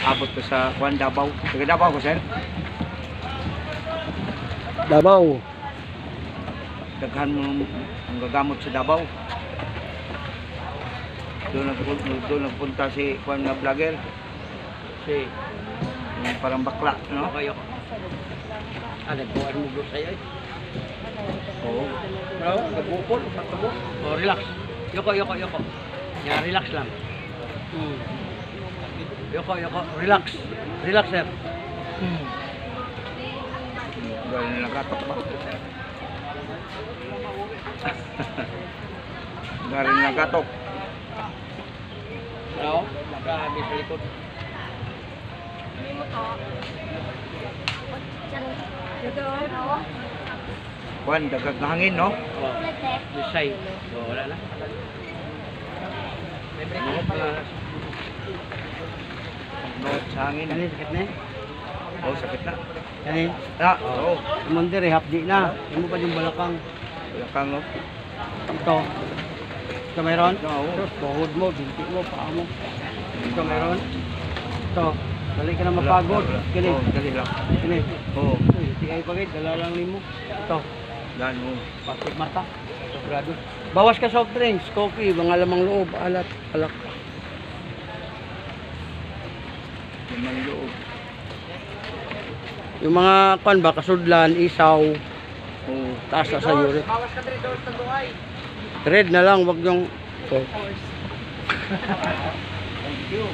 abot ko sa Juan Davao. Taga Davao ko, sir. Davao. Daghan mo ang gagamot sa Davao. Doon nagpunta si Juan na vlogger. Si yung parang bakla, no? Kayo. Nagbuhan mo doon sa'yo eh. Oo. Bro, nagbuhol, pagkabo. Oh, relax. Yoko. Ya, relax lang. Yoko. Relax. Relax, sir. Gawin nila katok ba? Gawin nila katok. Bro, magkahagi sa likod. Juan, dagag na hangin, no? Oh, this side. Oh, wala na. May break na. No, sa hangin. Kani, sakit na eh. Oh, sakit na. Kani. Ah, oo. Mandir eh, hapdi na. Yung mo pa yung balakang. Wala kang, no? Ito. Ito mayroon? Oo. Ito, tuhod mo, binti mo, paa mo. Ito mayroon? Ito. Dali ka na mapagod. Kini. Oo, dali lang. Kini. Oo. Hindi kayo pagid, dala lang nimo. Ito. Yan mo. Bakit mata? Sobrado. Bawas ka soft drinks, coffee, mga lamang loob, alat, alak. Limang loob. Yung mga kwan ba, kasudlan, isaw, Oo. taas na sa uric. Bawas ka dito sa buhay. Red na lang, wag yung... Ito. Thank you.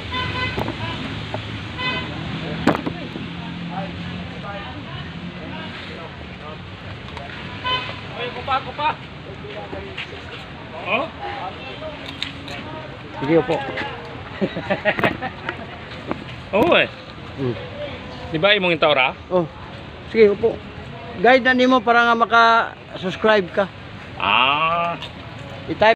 Kupa. Oh? Sige po. Oo eh. Di ba imong intawra? Oh. Sige po. Guide na nimo para nga maka-subscribe ka. Ah. I-type